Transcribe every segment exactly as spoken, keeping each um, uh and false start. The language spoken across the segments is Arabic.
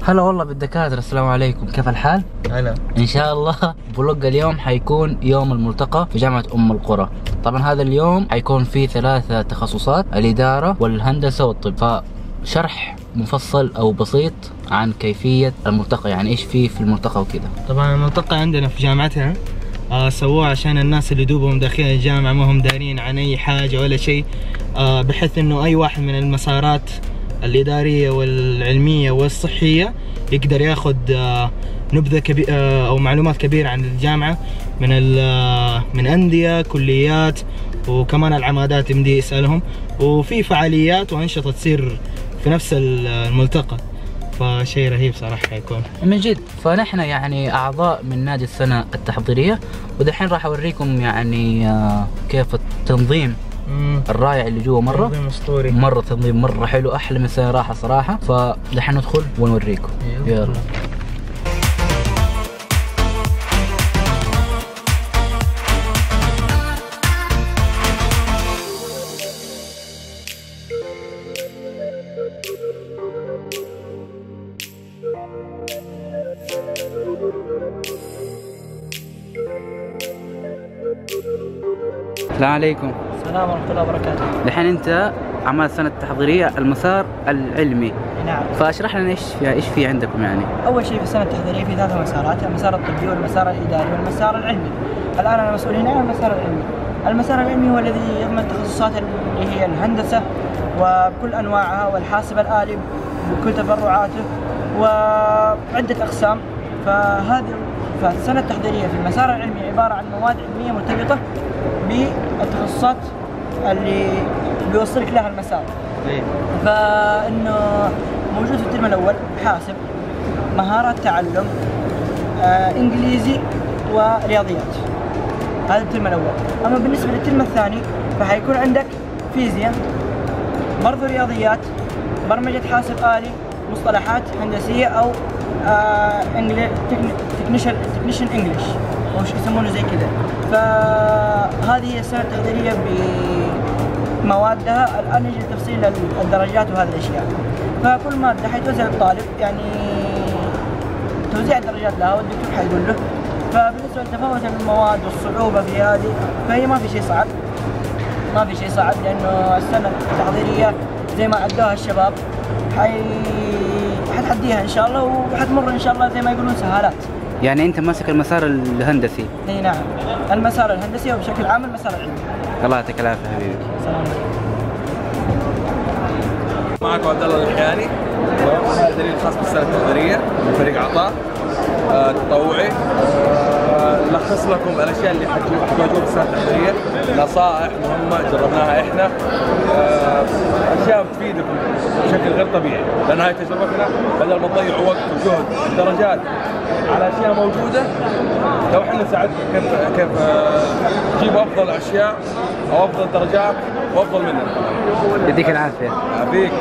هلا والله بالدكاترة، السلام عليكم، كيف الحال؟ هلا. ان شاء الله فلوق اليوم حيكون يوم الملتقى في جامعة ام القرى. طبعا هذا اليوم حيكون فيه ثلاثة تخصصات، الإدارة والهندسة والطب، فشرح مفصل او بسيط عن كيفية الملتقى، يعني ايش فيه في الملتقى وكذا. طبعا الملتقى عندنا في جامعتنا آه سووه عشان الناس اللي دوبهم داخلين الجامعة ما هم دارين عن اي حاجة ولا شيء، آه بحيث انه اي واحد من المسارات الإدارية والعلمية والصحية يقدر ياخذ آه نبذة كبيرة آه او معلومات كبيرة عن الجامعة من آه من أندية، كليات، وكمان العمادات يمدي يسألهم، وفي فعاليات وأنشطة تصير في نفس الملتقى، فشيء رهيب صراحة حيكون من جد. فنحن يعني أعضاء من نادي السنة التحضيرية، ودحين راح أوريكم يعني آه كيف التنظيم مم. الرائع اللي جوا، مرة تنظيم أسطوري، مرة تنظيم مرة حلو، أحلى من سنة راحة صراحة. فدحين ندخل ونوريكم. يلا, يلا. السلام عليكم. السلام ورحمة الله وبركاته. الحين أنت أعمال السنة التحضيرية المسار العلمي. نعم. فاشرح لنا إيش في إيش في عندكم يعني. أول شيء في السنة التحضيرية في ثلاث مسارات، المسار الطبي والمسار الإداري والمسار العلمي. الآن أنا مسؤول هنا عن المسار العلمي. المسار العلمي هو الذي يضمن التخصصات اللي هي الهندسة وبكل أنواعها، والحاسب الآلي بكل تفرعاته، وعدة أقسام. فهذه فالسنة التحضيرية في المسار العلمي عبارة عن مواد علمية مرتبطة بالتخصصات اللي بيوصلك لها المسار. فإنه موجود في الترم الأول حاسب، مهارات تعلم، آه، إنجليزي ورياضيات. هذا الترم الأول. أما بالنسبة للترم الثاني فحيكون عندك فيزياء، برضو رياضيات، برمجة حاسب آلي، مصطلحات هندسية أو تكنيشن تكنيشن انجلش او شو يسمونه زي كذا. فهذه هي السنة التحضيرية بموادها. الآن نجي لتفصيل الدرجات وهذه الأشياء. فكل مادة حيتوزع الطالب يعني توزيع الدرجات لها والدكتور حيقول له. فبالنسبة لتفاوت المواد والصعوبة في هذه فهي ما في شيء صعب، ما في شيء صعب لأنه السنة التحضيرية زي ما عدوها الشباب حي حتعديها ان شاء الله، وحتمر ان شاء الله زي ما يقولون سهالات. يعني انت ماسك المسار الهندسي؟ اي نعم، المسار الهندسي وبشكل عام المسار العلمي. الله يعطيك العافيه حبيبي. سلام عليكم. معكم عبد الله الحياني، هذا دليل خاص بالسنه التحضيريه من فريق عطاء آه تطوعي. آه نلخص لكم الاشياء اللي حتواجهوها بالسنه التحضيريه، نصائح مهمه جربناها احنا، آه اشياء بتفيدكم بشكل غير طبيعي، لان هاي تجربتنا. بدل ما تضيعوا وقت وجهد ودرجات على اشياء موجوده، لو احنا نساعدكم كيف كيف تجيبوا افضل اشياء او افضل درجات وافضل مننا. يديك العافيه. عافيك.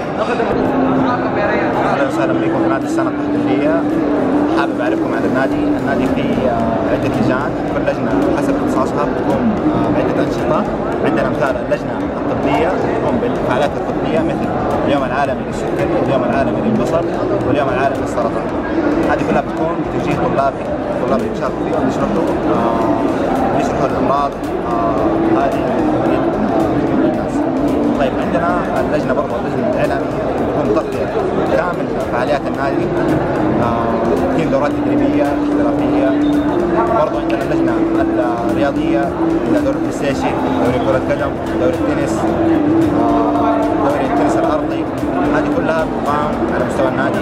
اهلا وسهلا بكم في نادي السنه التحضيريه. حابب اعرفكم عن النادي. النادي فيه عده لجان، كل لجنه حسب اختصاصها بتقوم بعده انشطه. عندنا مثال اللجنه الطبيه تقوم بالفعاليات الطبيه مثل اليوم العالمي للسكري، اليوم العالمي للبصر، واليوم العالمي للسرطان. هذه كلها بتكون بتوجيه طلابي، الطلاب اللي بيشاركوا فيها بيشرحوا آه بيشرحوا الامراض آه هذه للناس. طيب عندنا اللجنه برضه اللجنه الاعلاميه تقوم تغطيه كامل فعاليات النادي، آه تقيم دورات تدريبيه احترافيه. برضه عندنا اللجنه الرياضيه، عندنا دوري بلاي ستيشن، دوري كره قدم، دوري التنس، آه دوري التنس الارضي. هذه كلها تقام على مستوى النادي.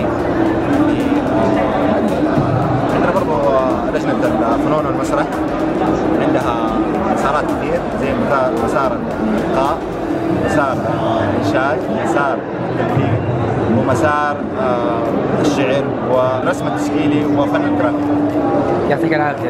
عندنا برضه لجنه الفنون والمسرح، عندها مسارات كثير زي مسار الإلقاء، مسار الإنشاد، مسار التمثيل، ومسار آه الشعر والرسم التشكيلي وفن الجرافيك. يعطيك العافية.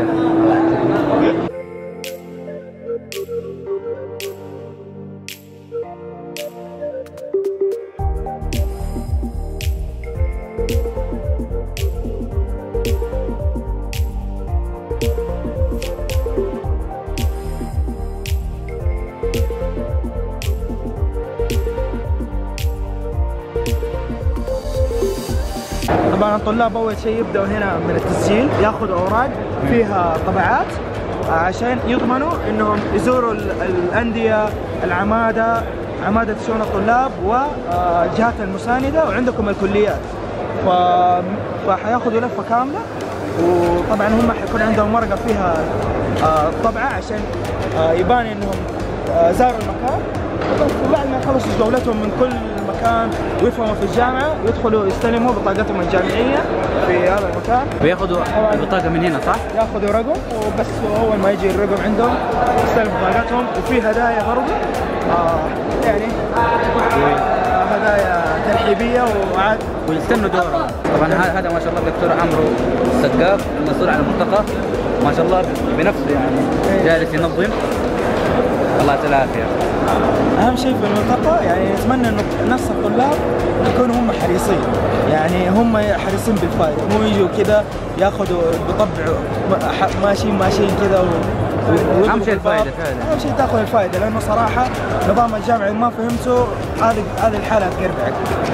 طبعا الطلاب اول شيء يبداوا هنا من التسجيل، ياخذوا اوراق فيها طبعات عشان يضمنوا انهم يزوروا الانديه، العماده، عماده شؤون الطلاب والجهات المسانده، وعندكم الكليات. ف... فحياخذوا لفه كامله، وطبعا هم حيكون عندهم ورقه فيها طبعه عشان يبان انهم زاروا المكان. وبعد ما يخلصوا جولتهم من كل مكان ويفهموا في الجامعه، يدخلوا يستلموا بطاقتهم الجامعيه في هذا المكان. وياخذوا البطاقه من هنا صح؟ ياخذوا رقم، وبس اول ما يجي الرقم عندهم يستلموا بطاقتهم. وفي هدايا برضه آه يعني آه هدايا ترحيبيه وعاد ويستنوا دورهم. طبعا هذا ما شاء الله الدكتور عمرو السقاف المسؤول عن الملتقى، ما شاء الله بنفسه يعني جالس ينظم. الله يعطيه العافيه. اهم شيء في الملتقى يعني نتمنى انه نفس الطلاب يكونوا هم حريصين، يعني هم حريصين بالفائده، مو يجوا كذا ياخذوا بيطبعوا ماشيين ماشيين كذا. اهم شيء الفائده فعلا، اهم شيء تاخذ الفائده، لانه صراحه نظام الجامعه ما فهمته هذه هذه الحاله هتقربعك،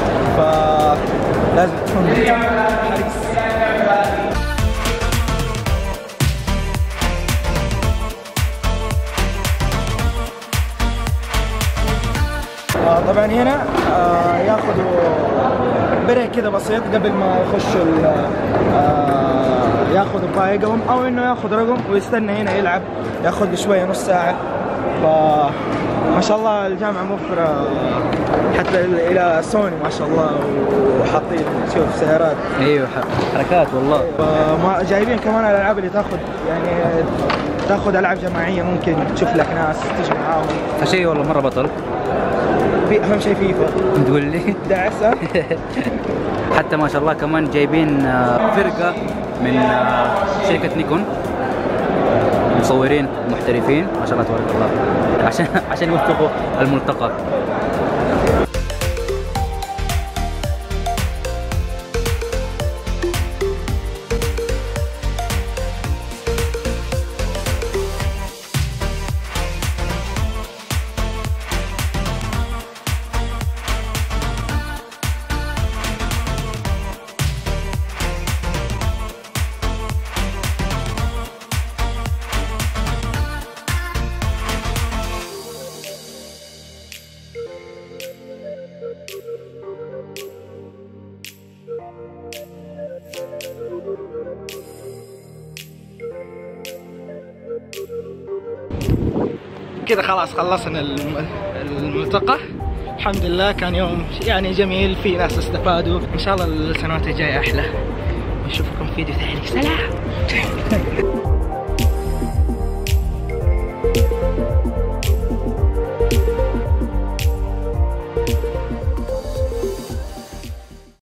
فلازم تكون حريص. طبعا هنا آه ياخذوا بريك كذا بسيط قبل ما يخشوا آه ياخذوا بطايقهم، او انه ياخذ رقم ويستنى هنا يلعب، ياخذ شويه نص ساعه. فما شاء الله الجامعه موفره حتى الى سوني ما شاء الله، وحاطين تشوف سيارات. ايوه حركات والله. فما جايبين كمان الالعاب اللي تاخذ يعني تاخذ العاب جماعيه، ممكن تشوف لك ناس تجي معاهم. فشيء والله مره بطل. في اهم شيء فيفا تقول لي دعسه. حتى ما شاء الله كمان جايبين فرقه من شركه نيكون، مصورين محترفين ما شاء الله تبارك الله، عشان عشان يوثقوا الملتقى. كذا خلاص خلصنا الملتقى، الحمد لله كان يوم يعني جميل، في ناس استفادوا. ان شاء الله السنوات الجايه احلى، ونشوفكم في فيديو ثاني. سلام.